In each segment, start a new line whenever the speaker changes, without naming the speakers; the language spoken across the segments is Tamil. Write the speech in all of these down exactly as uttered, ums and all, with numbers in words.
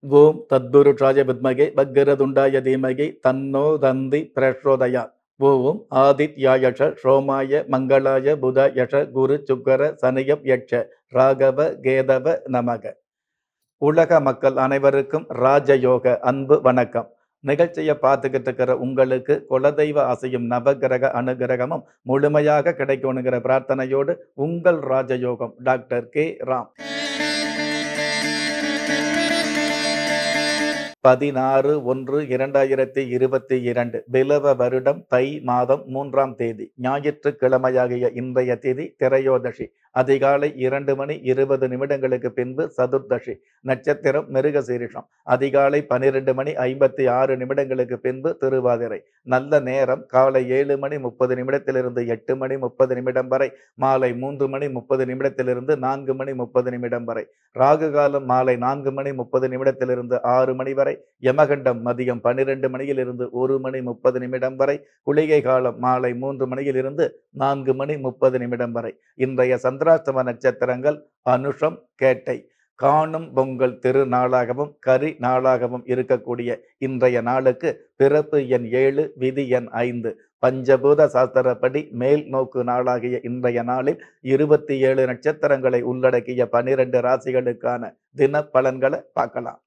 ஓம் தத்புருஷாய வித்மகே வக்கரதுண்டாய தீமகி தன்னோ தந்தி பிரச்சோதயாத். ஓம் ஆதித்யாயஷ சோமாய மங்களாய புதயஷ குரு சுக்கர சனியப் யட்ச ராகவ கேதவ நமக. உலக மக்கள் அனைவருக்கும் ராஜயோக அன்பு வணக்கம். நிகழ்ச்சியை பார்த்துக்கிட்டு இருக்கிற உங்களுக்கு குலதெய்வ ஆசையும் நவகிரக அனுகிரகமும் முழுமையாக கிடைக்கணுங்கிற பிரார்த்தனையோடு உங்கள் ராஜயோகம் டாக்டர் கே ராம். பதினாறு ஒன்று இரண்டாயிரத்தி இருபத்தி இரண்டு பிலவ வருடம் தை மாதம் மூன்றாம் தேதி ஞாயிற்றுக்கிழமையாகிய இன்றைய தேதி திரையோதசி. அதிகாலை இரண்டு மணி இருபது நிமிடங்களுக்கு பின்பு சதுர்தசி. நட்சத்திரம் மிருகசீரிஷம். அதிகாலை பனிரெண்டு மணி ஐம்பத்தி ஆறு நிமிடங்களுக்கு பின்பு திருவாதிரை. நல்ல நேரம் காலை ஏழு மணி முப்பது நிமிடத்திலிருந்து எட்டு மணி முப்பது நிமிடம் வரை. மாலை மூன்று மணி முப்பது நிமிடத்திலிருந்து நான்கு மணி முப்பது நிமிடம் வரை. ராகு காலம் மாலை நான்கு மணி முப்பது நிமிடத்திலிருந்து ஆறு மணி வரை. யமகண்டம் மதியம் பன்னிரண்டு மணியிலிருந்து ஒரு மணி முப்பது நிமிடம் வரை. குளிகை காலம் மாலை மூன்று மணியிலிருந்து நான்கு மணி முப்பது நிமிடம் வரை. இன்றைய சந்திராஷ்டம நட்சத்திரங்கள் அனுஷம் கேட்டை. காணும் பொங்கல் திருநாளாகவும் கரி நாளாகவும் இருக்கக்கூடிய இன்றைய நாளுக்கு பிறப்பு எண் ஏழு, விதி எண் ஐந்து. பஞ்சபூத சாஸ்திரப்படி மேல் நோக்கு நாளாகிய இன்றைய நாளில் இருபத்தி ஏழு நட்சத்திரங்களை உள்ளடக்கிய பனிரெண்டு ராசிகளுக்கான தின பலன்களை பார்க்கலாம்.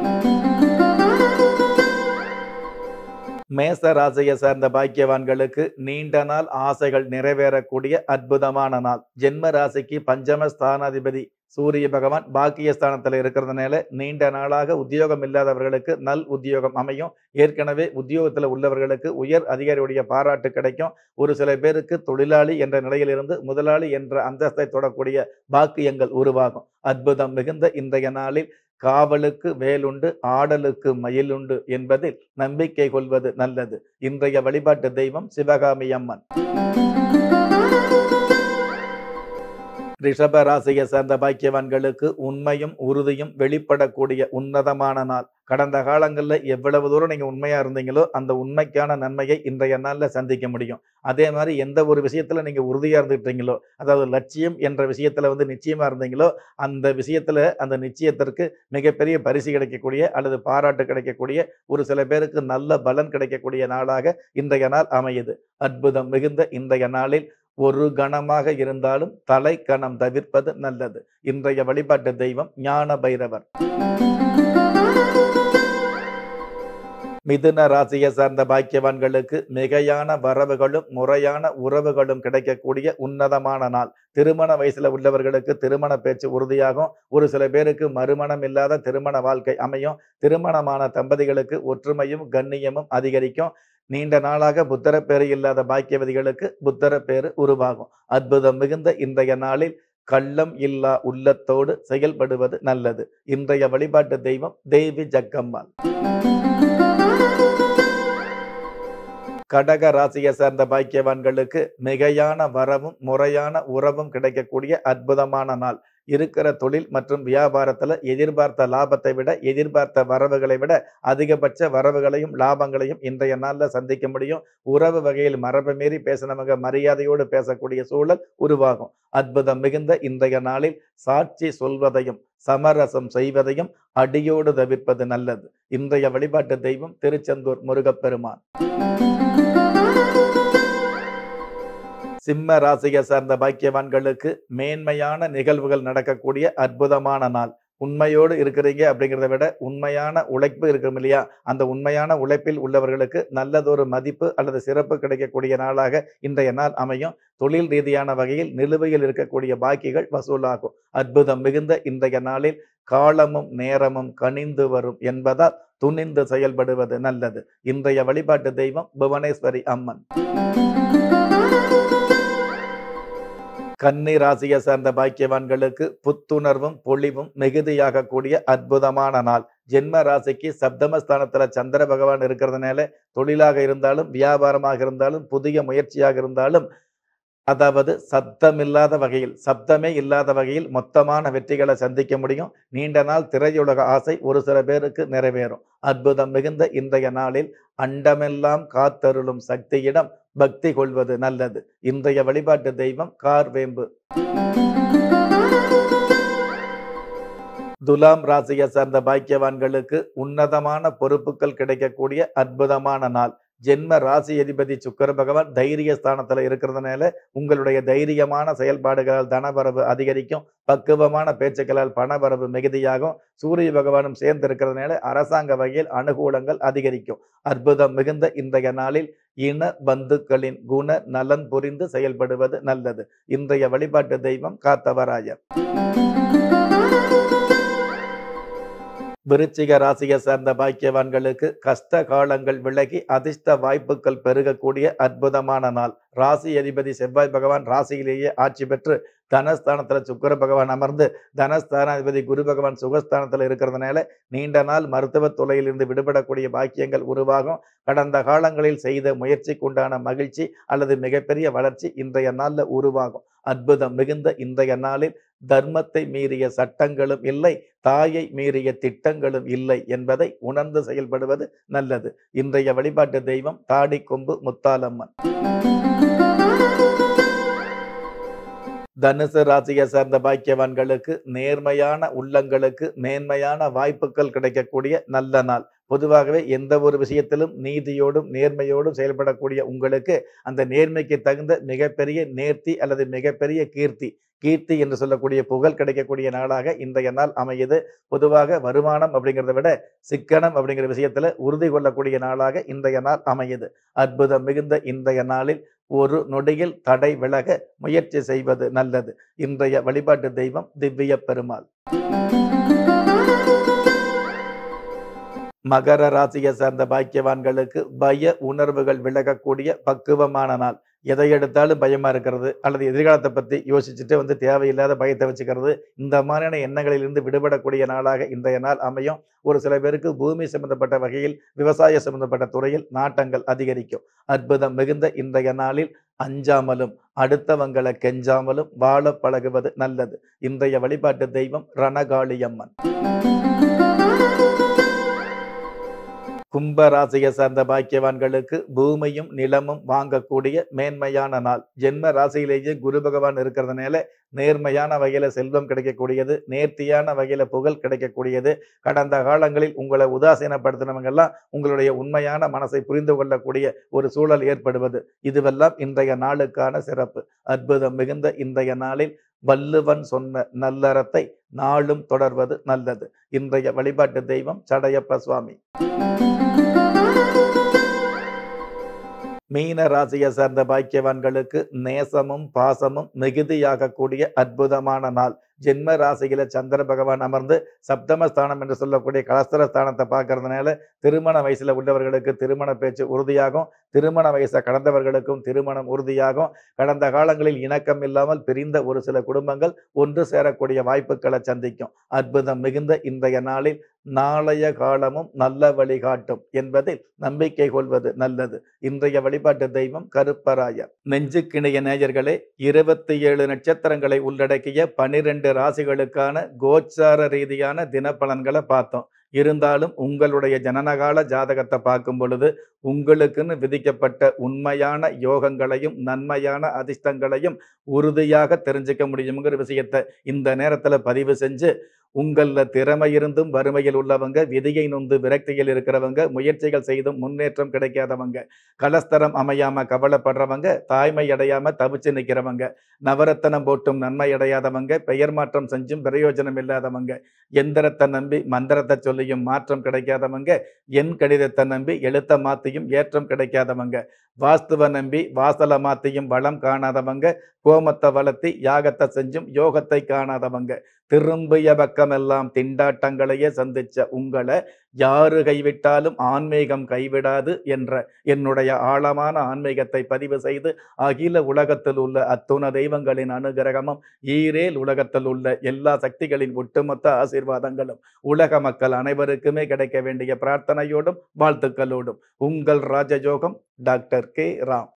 மேச ராசியை சார்ந்த பாக்கியவான்களுக்கு நீண்ட நாள் ஆசைகள் நிறைவேறக்கூடிய அற்புதமான நாள். ஜென்ம ராசிக்கு பஞ்சம ஸ்தானாதிபதி சூரிய பகவான் பாக்கியஸ்தானத்தில் இருக்கிறதுனால நீண்ட நாளாக உத்தியோகம் இல்லாதவர்களுக்கு நல் உத்தியோகம் அமையும். ஏற்கனவே உத்தியோகத்தில் உள்ளவர்களுக்கு உயர் அதிகாரியுடைய பாராட்டு கிடைக்கும். ஒரு சில பேருக்கு தொழிலாளி என்ற நிலையிலிருந்து முதலாளி என்ற அந்தஸ்தை தொடக்கூடிய பாக்கியங்கள் உருவாகும். அற்புதம் மிகுந்த இன்றைய நாளில் காவலுக்கு வேலுண்டு ஆடலுக்கு மயிலுண்டு என்பதில் நம்பிக்கை கொள்வது நல்லது. இன்றைய வழிபாட்டு தெய்வம் சிவகாமி அம்மன். ரிஷப ராசியை சார்ந்த பாக்கியவான்களுக்கு உண்மையும் உறுதியும் வெளிப்படக்கூடிய உன்னதமான நாள். கடந்த காலங்களில் எவ்வளவு தூரம் நீங்கள் உண்மையாக இருந்தீங்களோ அந்த உண்மைக்கான நன்மையை இன்றைய நாளில் சந்திக்க முடியும். அதே மாதிரி எந்த ஒரு விஷயத்தில் நீங்கள் உறுதியாக இருந்துட்டீங்களோ, அதாவது லட்சியம் என்ற விஷயத்தில் வந்து நிச்சயமாக இருந்தீங்களோ, அந்த விஷயத்தில் அந்த நிச்சயத்திற்கு மிகப்பெரிய பரிசு கிடைக்கக்கூடிய அல்லது பாராட்டு கிடைக்கக்கூடிய ஒரு சில பேருக்கு நல்ல பலன் கிடைக்கக்கூடிய நாளாக இன்றைய நாள் அமையுது. அற்புதம் மிகுந்த இன்றைய நாளில் ஒரு கணமாக இருந்தாலும் தலை கணம் தவிர்ப்பது நல்லது. இன்றைய வழிபாட்டு தெய்வம் ஞான பைரவர். மிதுன ராசியை சார்ந்த பாக்கியவான்களுக்கு மிகையான வரவுகளும் முறையான உறவுகளும் கிடைக்கக்கூடிய உன்னதமான நாள். திருமண வயசுல உள்ளவர்களுக்கு திருமண பேச்சு உறுதியாகும். ஒரு சில பேருக்கு மறுமணம் இல்லாத திருமண வாழ்க்கை அமையும். திருமணமான தம்பதிகளுக்கு ஒற்றுமையும் கண்ணியமும் அதிகரிக்கும். நீண்ட நாளாக புத்தர பேரு இல்லாத பாக்கியவதிகளுக்கு புத்தர பேரு உருவாகும். அற்புதம் மிகுந்த இன்றைய நாளில் கள்ளம் இல்லா உள்ளத்தோடு செயல்படுவது நல்லது. இன்றைய வழிபாட்டு தெய்வம் தேவி ஜக்கம்மாள். கடக ராசியை சார்ந்த பாக்கியவான்களுக்கு மிகையான வரவும் முறையான உறவும் கிடைக்கக்கூடிய அற்புதமான நாள். இருக்கிற தொழில் மற்றும் வியாபாரத்தில் எதிர்பார்த்த லாபத்தை விட எதிர்பார்த்த வரவுகளை விட அதிகபட்ச வரவுகளையும் லாபங்களையும் இன்றைய நாளில் சந்திக்க முடியும். உறவு வகையில் மரபு மீறி பேசினவங்க மரியாதையோடு பேசக்கூடிய சூழல் உருவாகும். அற்புதம் மிகுந்த இன்றைய நாளில் சாட்சி சொல்வதையும் சமரசம் செய்வதையும் அடியோடு தவிர்ப்பது நல்லது. இன்றைய வழிபாட்டு தெய்வம் திருச்செந்தூர் முருகப்பெருமான். சிம்ம ராசியை சார்ந்த பாக்கியவான்களுக்கு மேன்மையான நிகழ்வுகள் நடக்கக்கூடிய அற்புதமான நாள். உண்மையோடு இருக்கிறீங்க அப்படிங்கிறத விட உண்மையான உழைப்பு இருக்கும் இல்லையா, அந்த உண்மையான உழைப்பில் உள்ளவர்களுக்கு நல்லதொரு மதிப்பு அல்லது சிறப்பு கிடைக்கக்கூடிய நாளாக இன்றைய நாள் அமையும். தொழில் ரீதியான வகையில் நிலுவையில் இருக்கக்கூடிய பாக்கிகள் வசூலாகும். அற்புதம் மிகுந்த இன்றைய நாளில் காலமும் நேரமும் கனிந்து வரும் என்பதால் துணிந்து செயல்படுவது நல்லது. இன்றைய வழிபாட்டு தெய்வம் புவனேஸ்வரி அம்மன். கன்னி ராசியை சார்ந்த பாக்கியவான்களுக்கு புத்துணர்வும் பொலிவும் மிகுதியாக கூடிய அற்புதமான நாள். ஜென்ம ராசிக்கு சப்தமஸ்தானத்துல சந்திர பகவான் இருக்கிறதுனால தொழிலாக இருந்தாலும் வியாபாரமாக இருந்தாலும் புதிய முயற்சியாக இருந்தாலும் அதாவது சப்தமில்லாத வகையில் சப்தமே இல்லாத வகையில் மொத்தமான வெற்றிகளை சந்திக்க முடியும். நீண்ட நாள் திரையுலக ஆசை ஒரு சில பேருக்கு நிறைவேறும். அற்புதம் மிகுந்த இன்றைய நாளில் அண்டமெல்லாம் காத்தருளும் சக்தியிடம் பக்தி கொள்வது நல்லது. இன்றைய வழிபாட்டு தெய்வம் கார்வேம்பு. துலாம் ராசியை சார்ந்த பாக்கியவான்களுக்கு உன்னதமான பொறுப்புகள் கிடைக்கக்கூடிய அற்புதமான நாள். ஜென்ம ராசி அதிபதி சுக்கிர பகவான் தைரிய ஸ்தானத்துல இருக்கிறதுனால உங்களுடைய தைரியமான செயல்பாடுகளால் தனவரவு அதிகரிக்கும். பக்குவமான பேச்சுக்களால் பணவரவு மிகுதியாகும். சூரிய பகவானும் சேர்ந்து இருக்கிறதுனால அரசாங்க வகையில் அனுகூலங்கள் அதிகரிக்கும். அற்புதம் மிகுந்த இன்றைய நாளில் இன பந்துக்களின் குண நலன் புரிந்து செயல்படுவது நல்லது. இன்றைய வழிபாட்டு தெய்வம் காத்தவராயர். விருச்சிக ராசியை சார்ந்த பாக்கியவான்களுக்கு கஷ்ட காலங்கள் விலகி அதிர்ஷ்ட வாய்ப்புகள் பெருகக்கூடிய அற்புதமான நாள். ராசி அதிபதி செவ்வாய் பகவான் ராசியிலேயே ஆட்சி பெற்று தனஸ்தானத்துல சுக்கிர பகவான் அமர்ந்து தனஸ்தானாதிபதி குரு பகவான் சுகஸ்தானத்துல இருக்கிறதுனால நீண்ட நாள் மருத்துவ துறையிலிருந்து விடுபடக்கூடிய பாக்கியங்கள் உருவாகும். கடந்த காலங்களில் செய்த முயற்சிக்குண்டான மகிழ்ச்சி அல்லது மிகப்பெரிய வளர்ச்சி இன்றைய நாள்ல உருவாகும். அற்புதம் மிகுந்த இன்றைய நாளில் தர்மத்தை மீறிய சட்டங்களும் இல்லை, தாயை மீறிய திட்டங்களும் இல்லை என்பதை உணர்ந்து செயல்படுவது நல்லது. இன்றைய வழிபாட்டு தெய்வம் தாடி கொம்பு முத்தாலம்மன். தனுசு ராசியை சார்ந்த பாக்கியவான்களுக்கு நேர்மையான உள்ளங்களுக்கு மேன்மையான வாய்ப்புகள் கிடைக்கக்கூடிய நல்ல நாள். பொதுவாகவே எந்த ஒரு விஷயத்திலும் நீதியோடும் நேர்மையோடும் செயல்படக்கூடிய உங்களுக்கு அந்த நேர்மைக்கு தகுந்த மிகப்பெரிய நேர்த்தி அல்லது மிகப்பெரிய கீர்த்தி கீர்த்தி என்று சொல்லக்கூடிய புகழ் கிடைக்கக்கூடிய நாளாக இன்றைய நாள் அமையுது. பொதுவாக வருமானம் அப்படிங்கிறத விட சிக்கனம் அப்படிங்கிற விஷயத்துல உறுதி கொள்ளக்கூடிய நாளாக இன்றைய நாள் அமையுது. அற்புதம் மிகுந்த இன்றைய நாளில் ஒரு நொடியில் தடை விலக முயற்சி செய்வது நல்லது. இன்றைய வழிபாட்டு தெய்வம் திவ்ய பெருமாள். மகர ராசியை சார்ந்த பாக்கியவான்களுக்கு பய உணர்வுகள் விலகக்கூடிய பக்குவமான நாள். எதை எடுத்தாலும் பயமா இருக்கிறது அல்லது எதிர்காலத்தை பத்தி யோசிச்சுட்டு வந்து தேவையில்லாத பயத்தை வச்சுக்கிறது, இந்த மாதிரியான எண்ணங்களிலிருந்து விடுபடக்கூடிய நாளாக இன்றைய நாள் அமையும். ஒரு சில பேருக்கு பூமி சம்பந்தப்பட்ட வகையில் விவசாய சம்பந்தப்பட்ட துறையில் நாட்டங்கள் அதிகரிக்கும். அற்புதம் மிகுந்த இன்றைய நாளில் அஞ்சாமலும் அடுத்தவங்களை கெஞ்சாமலும் வாழ பழகுவது நல்லது. இன்றைய வழிபாட்டு தெய்வம் ரணகாளியம்மன். கும்ப ராசியை சார்ந்த பாக்கியவான்களுக்கு பூமியும் நிலமும் வாங்கக்கூடிய மேன்மையான நாள். ஜென்ம ராசியிலேயே குரு பகவான் இருக்கிறதுனால நேர்மையான வகையில செல்வம் கிடைக்கக்கூடியது, நேர்த்தியான வகையில புகழ் கிடைக்கக்கூடியது. கடந்த காலங்களில் உங்களை உதாசீனப்படுத்தினவங்க எல்லாம் உங்களுடைய உண்மையான மனசை புரிந்து கொள்ளக்கூடிய ஒரு சூழல் ஏற்படுவது, இதுவெல்லாம் இன்றைய நாளுக்கான சிறப்பு. அற்புதம் மிகுந்த இன்றைய நாளில் வள்ளுவன் சொன்ன நல்லறத்தை நாளும் தொடர்வது நல்லது. இன்றைய வழிபாட்டு தெய்வம் சடையப்ப சுவாமி. மீன ராசியை சார்ந்த பாக்கியவான்களுக்கு நேசமும் பாசமும் மிகுதியாக கூடிய அற்புதமான நாள். ஜென்ம ராசியில சந்திர பகவான் அமர்ந்து சப்தமஸ்தானம் என்று சொல்லக்கூடிய கலஸ்தர ஸ்தானத்தை பார்க்கறதுனால திருமண வயசுல உள்ளவர்களுக்கு திருமண பேச்சு உறுதியாகும். திருமண வயசை கடந்தவர்களுக்கும் திருமணம் உறுதியாகும். கடந்த காலங்களில் இணக்கம் இல்லாமல் பிரிந்த ஒரு சில குடும்பங்கள் ஒன்று சேரக்கூடிய வாய்ப்புகளை சந்திக்கும். அற்புதம் மிகுந்த இன்றைய நாளில் நாளைய காலமும் நல்ல வழிகாட்டும் என்பதில் நம்பிக்கை கொள்வது நல்லது. இன்றைய வழிபாட்டு தெய்வம் கருப்பராயர். நெஞ்சுக்கிணைய நேயர்களே, இருபத்தி ஏழு நட்சத்திரங்களை உள்ளடக்கிய பனிரெண்டு ராசிகளுக்கான கோச்சார ரீதியான தினப்பலன்களை பார்த்தோம். இருந்தாலும் உங்களுடைய ஜனனகால ஜாதகத்தை பார்க்கும் பொழுது உங்களுக்குன்னு விதிக்கப்பட்ட உண்மையான யோகங்களையும் நன்மையான அதிர்ஷ்டங்களையும் உறுதியாக தெரிஞ்சுக்க முடியுங்கிற விஷயத்தை இந்த நேரத்துல பதிவு செஞ்சு, உங்கள திறமை இருந்தும் வறுமையில் உள்ளவங்க, விதியை நொந்து விரக்தியில் இருக்கிறவங்க, முயற்சிகள் செய்தும் முன்னேற்றம் கிடைக்காதவங்க, கலஸ்தரம் அமையாம கவலைப்படுறவங்க, தாய்மை அடையாம தவிச்சு நிற்கிறவங்க, நவரத்தனம் போட்டும் நன்மை அடையாதவங்க, பெயர் மாற்றம் செஞ்சும் பிரயோஜனம் இல்லாதவங்க, எந்திரத்தை நம்பி மந்திரத்தை சொல்லியும் மாற்றம் கிடைக்காதவங்க, என் கடிதத்தை நம்பி எழுத்த மாத்தியும் ஏற்றம் கிடைக்காதவங்க, வாஸ்துவ நம்பி வாசல மாத்தியும் வளம் காணாதவங்க, கோமத்தை வளர்த்தி யாகத்தை செஞ்சும் யோகத்தை காணாதவங்க, திரும்பிய பக்கமெல்லாம் திண்டாட்டங்களையே சந்திச்ச உங்களை யாரு கைவிட்டாலும் ஆன்மீகம் கைவிடாது என்ற என்னுடைய ஆழமான ஆன்மீகத்தை பதிவு செய்து அகில உலகத்தில் உள்ள அத்துண தெய்வங்களின் அனுகிரகமும் ஈரேல் உலகத்தில் உள்ள எல்லா சக்திகளின் ஒட்டுமொத்த ஆசீர்வாதங்களும் உலக மக்கள் அனைவருக்குமே கிடைக்க வேண்டிய பிரார்த்தனையோடும் வாழ்த்துக்களோடும் உங்கள் ராஜயோகம் டாக்டர் கே ராம்.